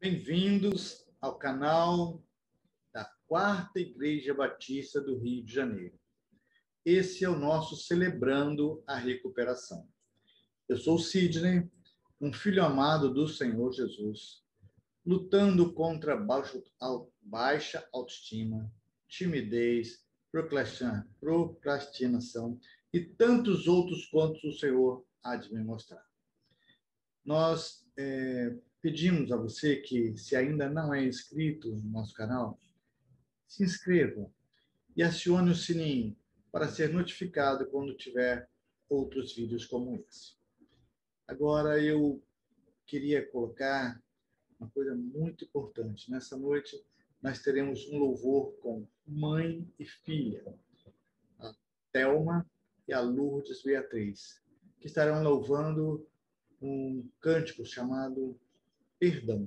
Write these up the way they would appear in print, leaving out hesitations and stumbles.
Bem-vindos ao canal da Quarta Igreja Batista do Rio de Janeiro. Esse é o nosso Celebrando a Recuperação. Eu sou Sidney, um filho amado do Senhor Jesus, lutando contra baixa autoestima, timidez, procrastinação e tantos outros quantos o Senhor há de me mostrar. Nós pedimos a você que, se ainda não é inscrito no nosso canal, se inscreva e acione o sininho para ser notificado quando tiver outros vídeos como esse. Agora, eu queria colocar uma coisa muito importante. Nessa noite, nós teremos um louvor com mãe e filha, a Thelma e a Lourdes Beatriz, que estarão louvando um cântico chamado Perdão.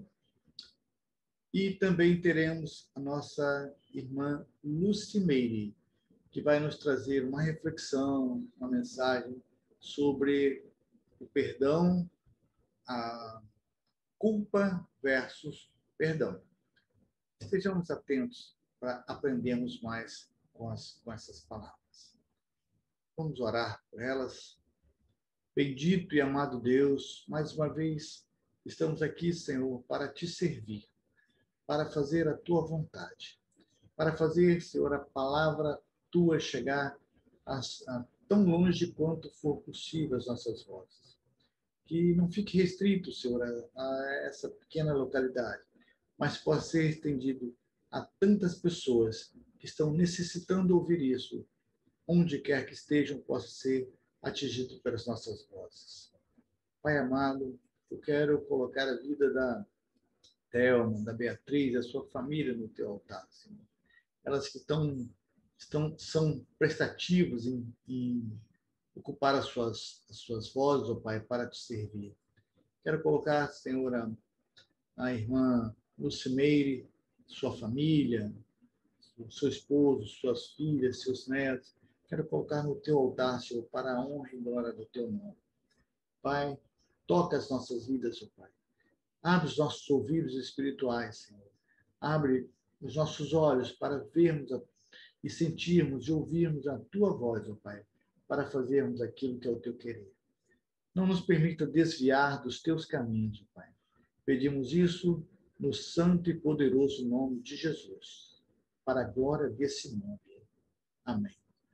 E também teremos a nossa irmã Lucimeire, que vai nos trazer uma reflexão, uma mensagem sobre o perdão, a culpa versus perdão. Estejamos atentos para aprendermos mais com essas palavras. Vamos orar por elas. Bendito e amado Deus, mais uma vez estamos aqui, Senhor, para te servir, para fazer a tua vontade, para fazer, Senhor, a palavra tua chegar a tão longe quanto for possível as nossas vozes. Que não fique restrito, Senhor, a essa pequena localidade, mas possa ser estendido a tantas pessoas que estão necessitando ouvir isso, onde quer que estejam, possa ser atingido pelas nossas vozes. Pai amado, eu quero colocar a vida da Thelma, da Beatriz, a sua família no teu altar, Senhor. Elas que são prestativas em ocupar as suas vozes, ó Pai, para te servir. Quero colocar, Senhor, a irmã Lucimeire, sua família, o seu esposo, suas filhas, seus netos. Quero colocar no teu altar, Senhor, para a honra e glória do teu nome. Pai, toca as nossas vidas, ó Pai. Abre os nossos ouvidos espirituais, Senhor. Abre os nossos olhos para vermos e sentirmos e ouvirmos a tua voz, ó Pai, para fazermos aquilo que é o teu querer. Não nos permita desviar dos teus caminhos, ó Pai. Pedimos isso no santo e poderoso nome de Jesus, para a glória desse nome. Amém.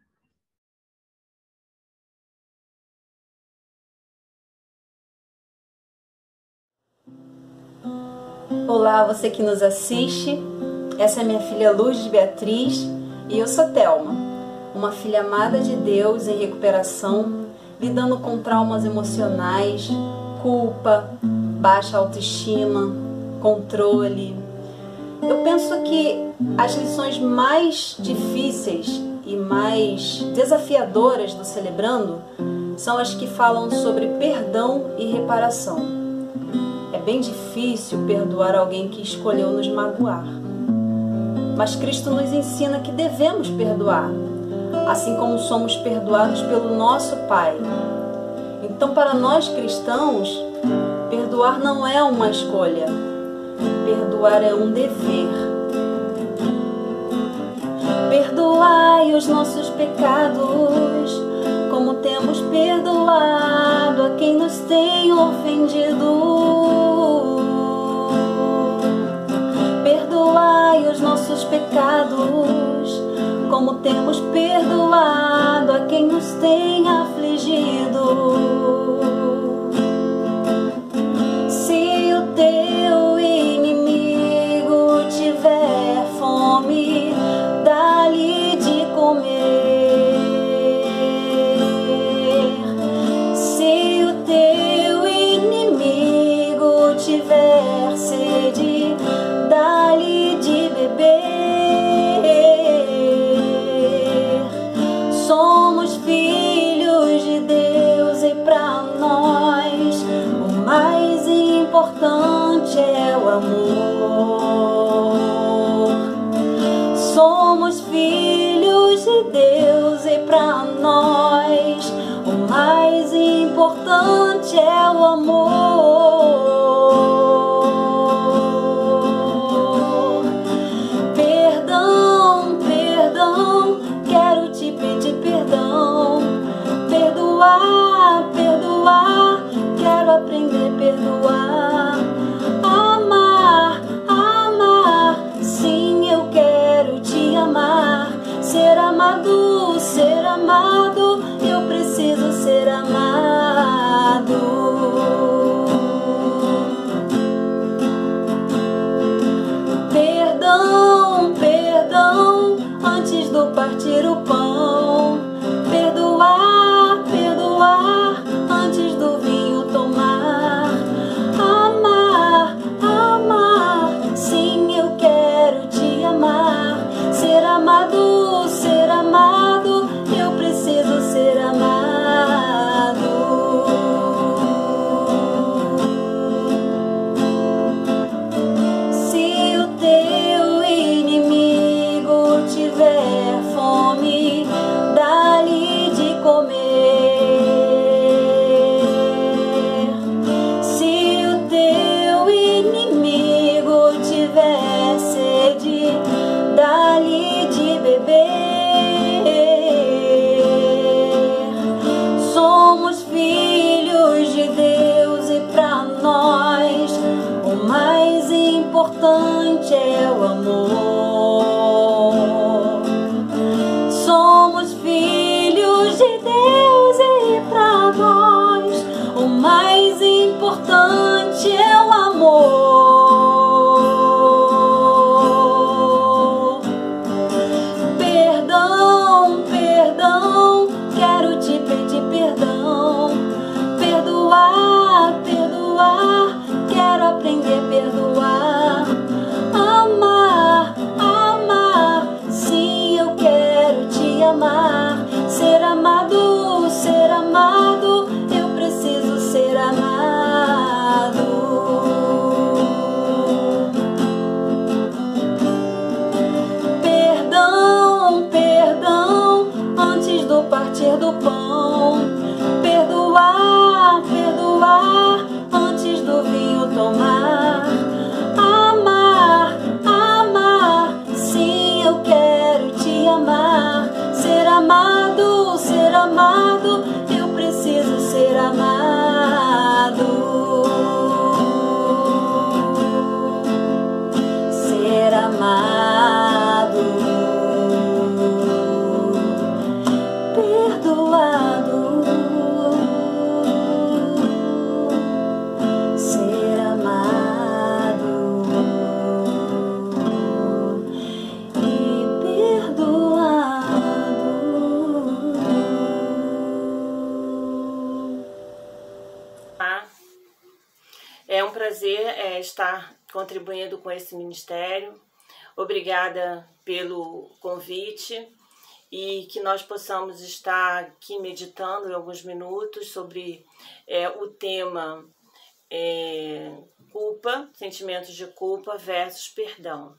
Olá, você que nos assiste. Essa é minha filha Lourdes Beatriz e eu sou Thelma, uma filha amada de Deus em recuperação, lidando com traumas emocionais, culpa, baixa autoestima, controle. Eu penso que as lições mais difíceis e mais desafiadoras do Celebrando são as que falam sobre perdão e reparação. É bem difícil perdoar alguém que escolheu nos magoar. Mas Cristo nos ensina que devemos perdoar, assim como somos perdoados pelo nosso Pai. Então, para nós cristãos, perdoar não é uma escolha. Perdoar é um dever. Perdoai os nossos pecados, como temos perdoado a quem nos tem ofendido. Perdoai os nossos pecados, como temos perdoado a quem nos tem afligido. Se o teu inimigo tiver fome, dá-lhe de comer. Se o teu inimigo tiver sede, dá-lhe de beber. Somos filhos de Deus e para nós o mais importante é o amor. Somos filhos de Deus e para nós o mais importante é o amor. teu amor. Somos filhos de Deus e pra nós o mais importante é o amor. Perdão, perdão, quero te pedir perdão. Perdoar, perdoar, quero aprender a perdoar. Amar, amar, sim, eu quero te amar. Ser amado, eu preciso ser amado. Perdão, perdão, antes do partir do pão. Perdoar, perdoar, antes do vinho tomar. Amar, amar, sim, eu quero te amar. Ser amado, eu preciso ser amado. Ser amado, perdoado. Ser amado e perdoado. É um prazer estar contribuindo com esse ministério. Obrigada pelo convite e que nós possamos estar aqui meditando em alguns minutos sobre o tema culpa, sentimentos de culpa versus perdão.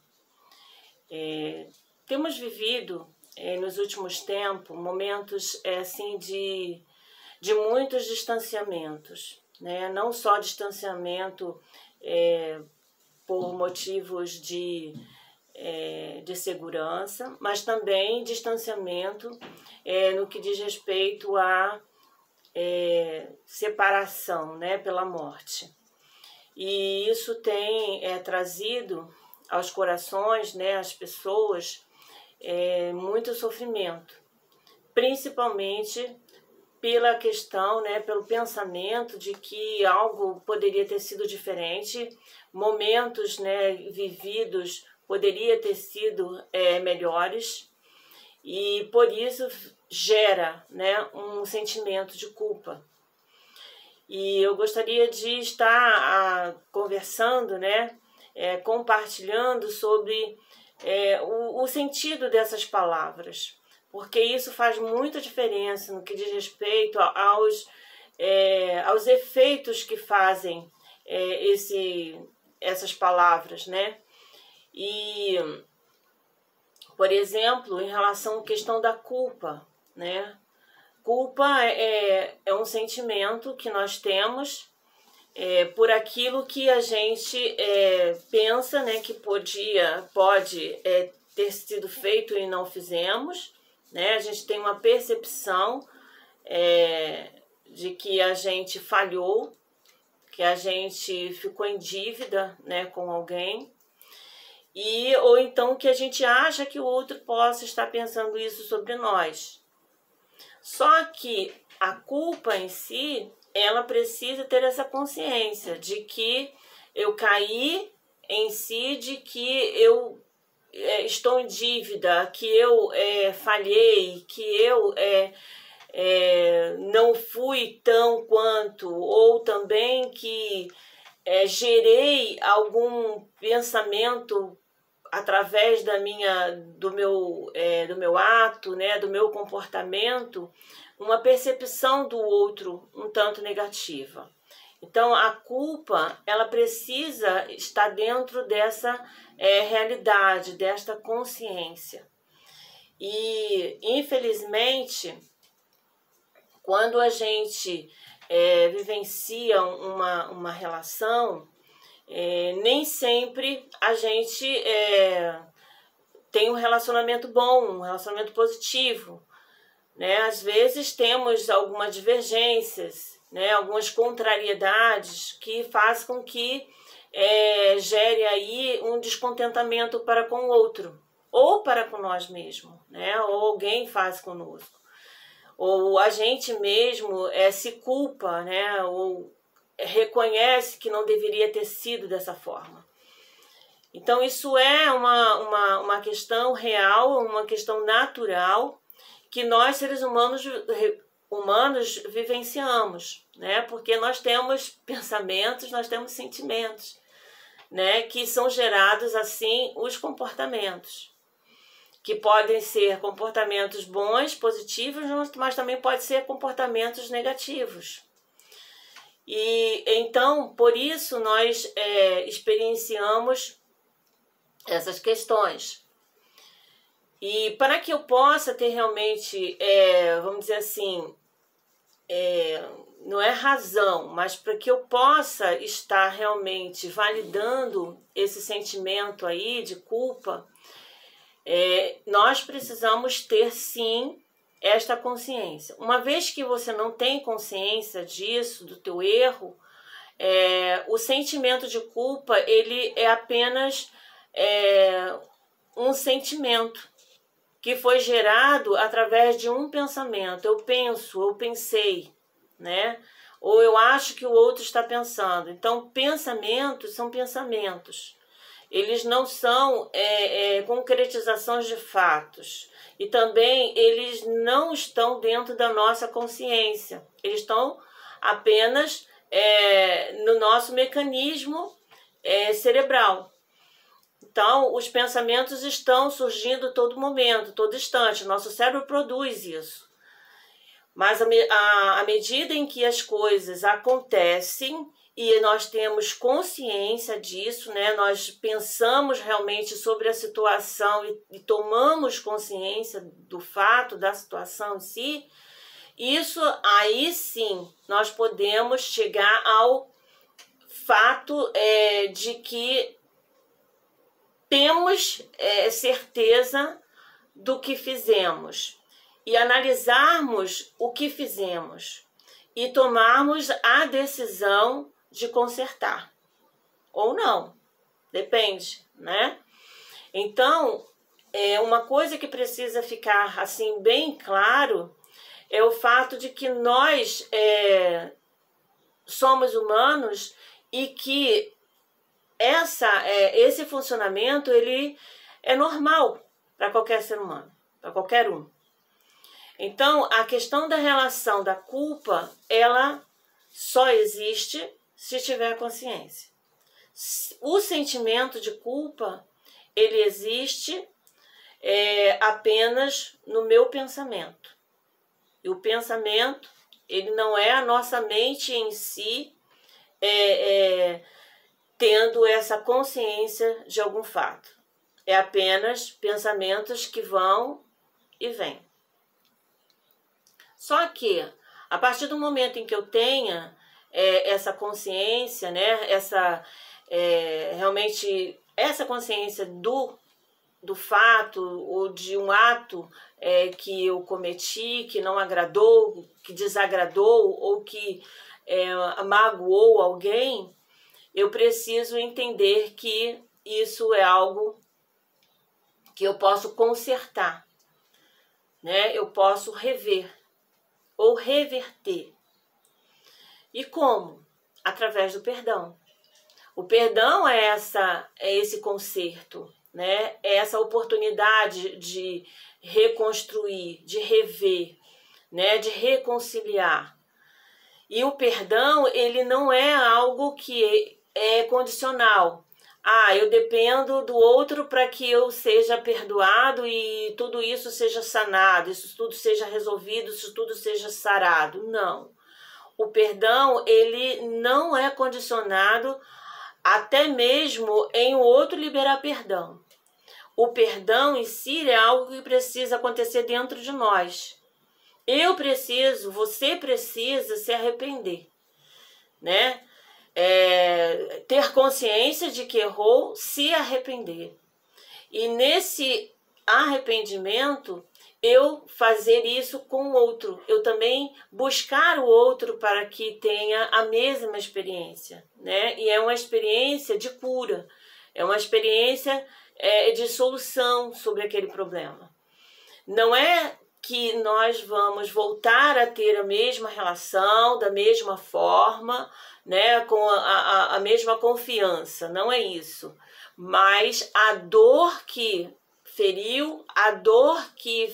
Temos vivido nos últimos tempos momentos assim de muitos distanciamentos, né? Não só distanciamento por motivos de segurança, mas também distanciamento no que diz respeito à separação, né, pela morte. E isso tem trazido aos corações, né, às pessoas, muito sofrimento, principalmente pela questão, né, pelo pensamento de que algo poderia ter sido diferente, momentos, né, vividos poderia ter sido melhores, e por isso gera, né, um sentimento de culpa. E eu gostaria de estar conversando, né, compartilhando sobre o sentido dessas palavras, porque isso faz muita diferença no que diz respeito aos efeitos que fazem essas palavras, né? E, por exemplo, em relação à questão da culpa, né? Culpa é um sentimento que nós temos por aquilo que a gente pensa, né, que pode ter sido feito e não fizemos, né? A gente tem uma percepção de que a gente falhou, que a gente ficou em dívida, né, com alguém, ou então que a gente acha que o outro possa estar pensando isso sobre nós. Só que a culpa em si, ela precisa ter essa consciência de que eu caí em si, de que eu estou em dívida, que eu falhei, que eu não fui tão quanto, ou também que gerei algum pensamento através do meu ato, né, do meu comportamento, uma percepção do outro um tanto negativa. Então, a culpa, ela precisa estar dentro dessa realidade, desta consciência. E, infelizmente, quando a gente vivencia uma relação, nem sempre a gente tem um relacionamento bom, um relacionamento positivo, né? Às vezes temos algumas divergências, né? Algumas contrariedades que fazem com que gere aí um descontentamento para com o outro, ou para com nós mesmos, né? Ou alguém faz conosco. Ou a gente mesmo se culpa, né? Ou reconhece que não deveria ter sido dessa forma. Então isso é uma questão real, uma questão natural que nós seres humanos vivenciamos, né? Porque nós temos pensamentos, nós temos sentimentos, né? Que são gerados assim os comportamentos, que podem ser comportamentos bons, positivos, mas também pode ser comportamentos negativos. E então, por isso, nós experienciamos essas questões. E para que eu possa ter realmente, vamos dizer assim, não é razão, mas para que eu possa estar realmente validando esse sentimento aí de culpa, nós precisamos ter sim esta consciência. Uma vez que você não tem consciência disso, do teu erro, o sentimento de culpa ele é apenas um sentimento que foi gerado através de um pensamento. Eu penso, eu pensei, né? Ou eu acho que o outro está pensando. Então, pensamentos são pensamentos. Eles não são concretizações de fatos. E também eles não estão dentro da nossa consciência. Eles estão apenas no nosso mecanismo cerebral. Então, os pensamentos estão surgindo todo momento, todo instante. Nosso cérebro produz isso. Mas à medida em que as coisas acontecem e nós temos consciência disso, né? Nós pensamos realmente sobre a situação e tomamos consciência do fato, da situação em si, isso aí sim nós podemos chegar ao fato de que temos certeza do que fizemos e analisarmos o que fizemos e tomarmos a decisão de consertar ou não, depende, né? Então, uma coisa que precisa ficar assim bem claro é o fato de que nós somos humanos e que esse funcionamento ele é normal para qualquer ser humano, para qualquer um. Então, a questão da relação da culpa, ela só existe se tiver consciência. O sentimento de culpa, ele existe apenas no meu pensamento. E o pensamento, ele não é a nossa mente em si tendo essa consciência de algum fato. É apenas pensamentos que vão e vêm. Só que, a partir do momento em que eu tenha essa consciência, né, realmente essa consciência do fato ou de um ato que eu cometi, que não agradou, que desagradou ou que magoou alguém, eu preciso entender que isso é algo que eu posso consertar, né? Eu posso rever ou reverter. E como? Através do perdão. O perdão é esse conserto, né? É essa oportunidade de reconstruir, de rever, né? De reconciliar. E o perdão, ele não é algo que é condicional. Eu dependo do outro para que eu seja perdoado e tudo isso seja sanado, isso tudo seja resolvido, isso tudo seja sarado. Não. O perdão, ele não é condicionado até mesmo em o outro liberar perdão. O perdão em si é algo que precisa acontecer dentro de nós. Você precisa se arrepender, né? Ter consciência de que errou, se arrepender. E nesse arrependimento, eu fazer isso com o outro, eu também buscar o outro para que tenha a mesma experiência, né? E é uma experiência de cura, é uma experiência de solução sobre aquele problema. Não é que nós vamos voltar a ter a mesma relação, da mesma forma, né, com a mesma confiança, não é isso. Mas a dor que feriu, a dor que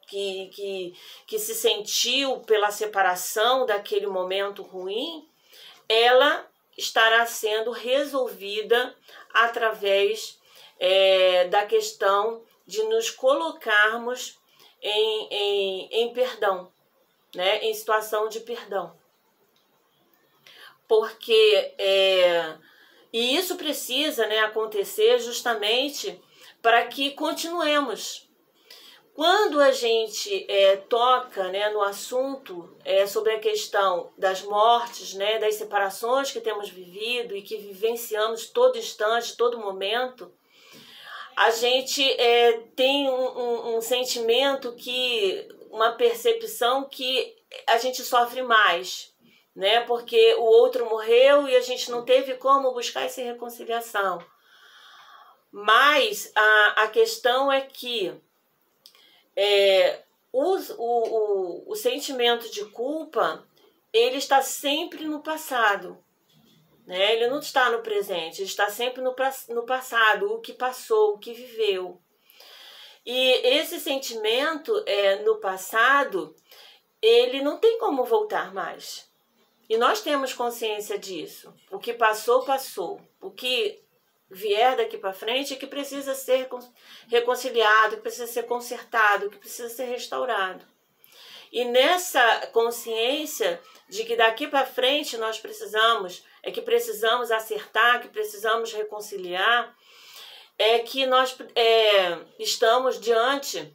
se sentiu pela separação daquele momento ruim, ela estará sendo resolvida através da questão de nos colocarmos em perdão, né? Em situação de perdão. Porque e isso precisa, né, acontecer justamente para que continuemos. Quando a gente toca, né, no assunto sobre a questão das mortes, né, das separações que temos vivido e que vivenciamos todo instante, todo momento, a gente tem um sentimento, uma percepção que a gente sofre mais, né? Porque o outro morreu e a gente não teve como buscar essa reconciliação. Mas a questão é que o sentimento de culpa, ele está sempre no passado. Né? Ele não está no presente, ele está sempre no passado, o que passou, o que viveu. E esse sentimento no passado, ele não tem como voltar mais. E nós temos consciência disso. O que passou, passou. O que vier daqui para frente é que precisa ser reconciliado, que precisa ser consertado, que precisa ser restaurado. E nessa consciência de que daqui para frente nós precisamos acertar, que precisamos reconciliar, é que nós estamos diante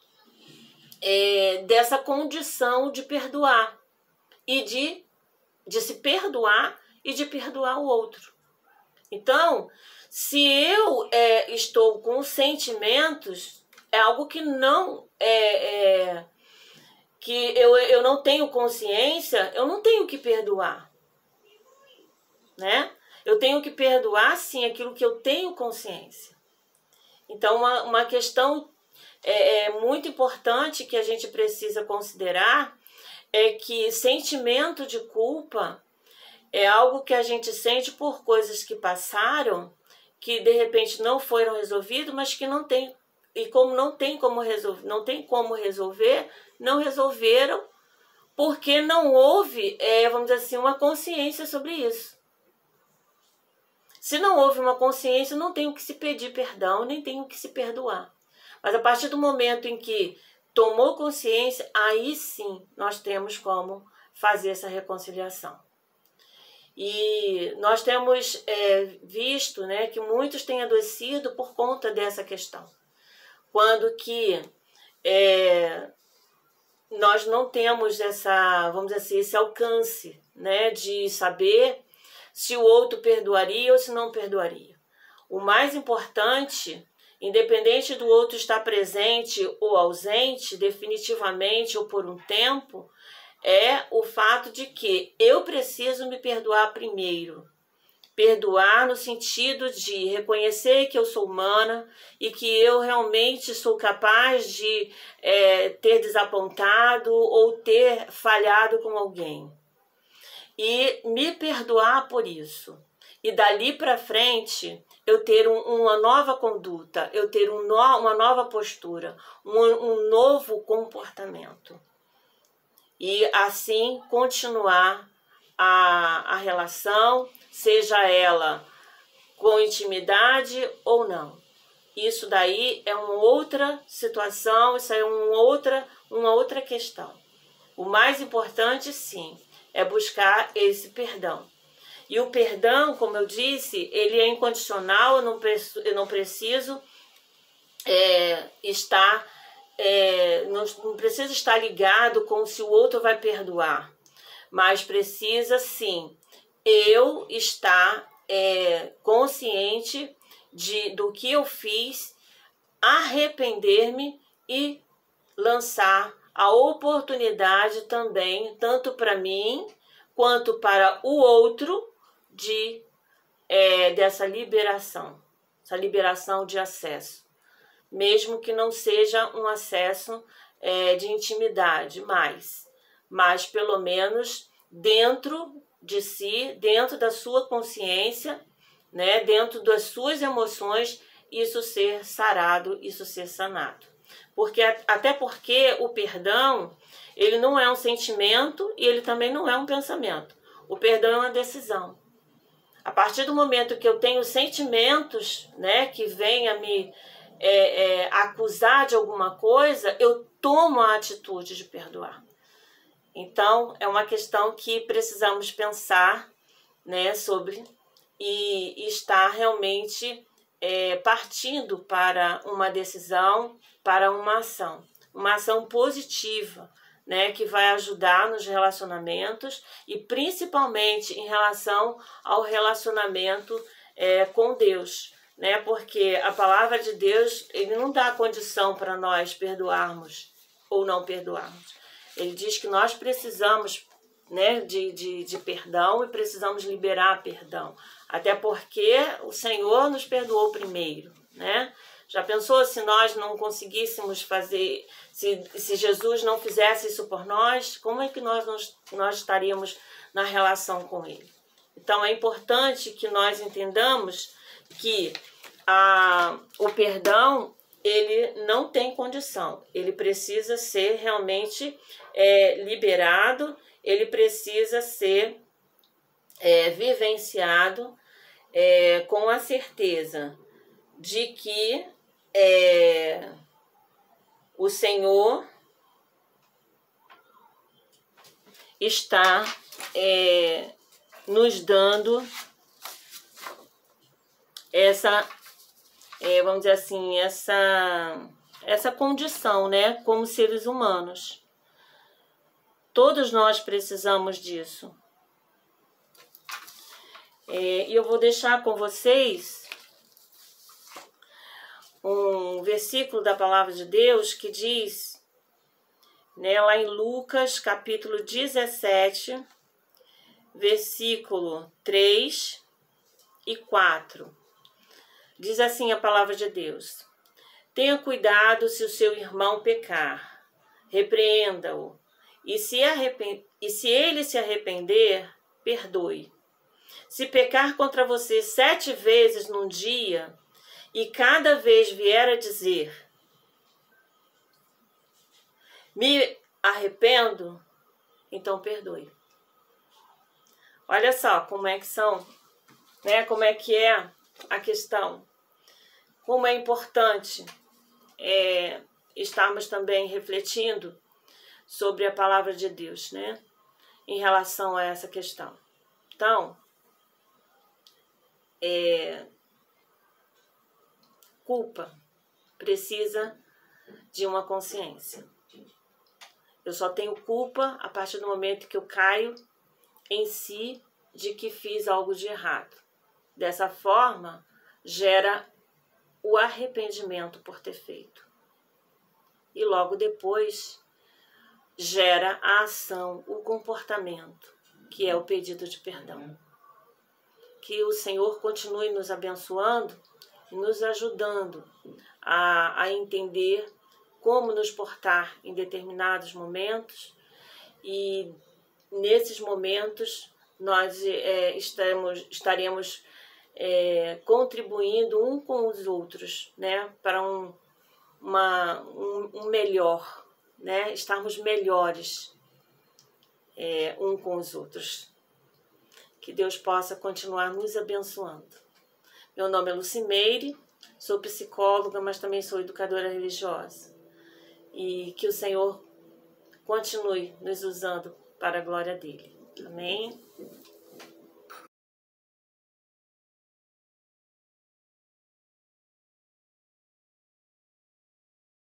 dessa condição de perdoar e de se perdoar e de perdoar o outro. Então, se eu estou com sentimentos, é algo que não que eu não tenho consciência, eu não tenho que perdoar, né? Eu tenho que perdoar, sim, aquilo que eu tenho consciência. Então, uma questão muito importante que a gente precisa considerar é que sentimento de culpa é algo que a gente sente por coisas que passaram, que de repente não foram resolvidas, mas que não tem. E como não tem como resolver, não resolveram, porque não houve, vamos dizer assim, uma consciência sobre isso. Se não houve uma consciência, não tem o que se pedir perdão, nem tem o que se perdoar. Mas a partir do momento em que tomou consciência, aí sim nós temos como fazer essa reconciliação. E nós temos visto, né, que muitos têm adoecido por conta dessa questão. Quando que nós não temos vamos dizer assim, esse alcance, né, de saber se o outro perdoaria ou se não perdoaria. O mais importante, independente do outro estar presente ou ausente, definitivamente ou por um tempo, é o fato de que eu preciso me perdoar primeiro. Perdoar no sentido de reconhecer que eu sou humana e que eu realmente sou capaz de ter desapontado ou ter falhado com alguém. E me perdoar por isso. E dali para frente, eu ter uma nova conduta, eu ter uma nova postura, um novo comportamento. E assim continuar a relação, seja ela com intimidade ou não. Isso daí é uma outra situação, isso é uma outra questão. O mais importante, sim, é buscar esse perdão. E o perdão, como eu disse, ele é incondicional, eu não preciso estar... não precisa estar ligado com se o outro vai perdoar, mas precisa sim eu estar consciente do que eu fiz, arrepender-me e lançar a oportunidade também, tanto para mim quanto para o outro, dessa liberação, essa liberação de acesso. Mesmo que não seja um acesso de intimidade mas pelo menos dentro de si, dentro da sua consciência, né, dentro das suas emoções, isso ser sarado, isso ser sanado. Até porque o perdão, ele não é um sentimento e ele também não é um pensamento. O perdão é uma decisão. A partir do momento que eu tenho sentimentos, né, que vêm a me acusar de alguma coisa, eu tomo a atitude de perdoar. Então, é uma questão que precisamos pensar, né, sobre e estar realmente partindo para uma decisão, para uma ação positiva, né, que vai ajudar nos relacionamentos e principalmente em relação ao relacionamento com Deus, né, porque a palavra de Deus, ele não dá condição para nós perdoarmos ou não perdoarmos. Ele diz que nós precisamos, né, de perdão e precisamos liberar perdão. Até porque o Senhor nos perdoou primeiro, né? Já pensou se nós não conseguíssemos fazer, se Jesus não fizesse isso por nós, como é que nós estaríamos na relação com Ele? Então é importante que nós entendamos que o perdão, ele não tem condição, ele precisa ser realmente liberado, ele precisa ser vivenciado com a certeza de que o Senhor está nos dando essa, vamos dizer assim, essa condição, né, como seres humanos. Todos nós precisamos disso. E eu vou deixar com vocês um versículo da palavra de Deus que diz, né, lá em Lucas, capítulo 17, versículo 3 e 4. Diz assim a palavra de Deus: tenha cuidado se o seu irmão pecar, repreenda-o, e se ele se arrepender, perdoe. Se pecar contra você 7 vezes num dia, e cada vez vier a dizer, me arrependo, então perdoe. Olha só como é que são, né? Como é que é a questão. Como é importante estarmos também refletindo sobre a palavra de Deus, né? Em relação a essa questão. Então, culpa precisa de uma consciência. Eu só tenho culpa a partir do momento que eu caio em si de que fiz algo de errado. Dessa forma, gera o arrependimento por ter feito. E logo depois, gera a ação, o comportamento, que é o pedido de perdão. Que o Senhor continue nos abençoando e nos ajudando a entender como nos portar em determinados momentos, e nesses momentos nós estaremos contribuindo um com os outros, né, para um melhor, né, estarmos melhores um com os outros. Que Deus possa continuar nos abençoando. Meu nome é Lucimeire, sou psicóloga, mas também sou educadora religiosa. E que o Senhor continue nos usando para a glória dele. Amém?